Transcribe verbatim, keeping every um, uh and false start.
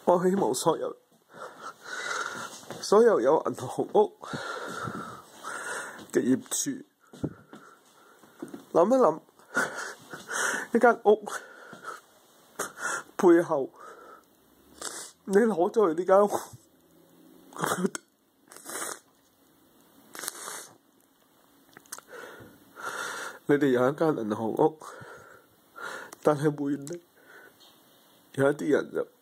我希望所有所有有銀行屋嘅業主諗一諗，呢間屋背後你攞咗佢呢間屋，你哋有一間銀行屋，但係每年有一啲人就